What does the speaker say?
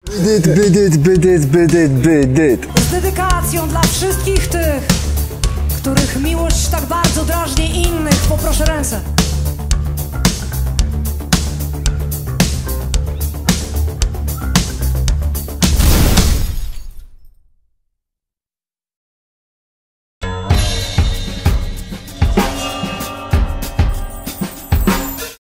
Bydyt. Z dedykacją dla wszystkich tych, których miłość tak bardzo drażni innych. Poproszę ręce.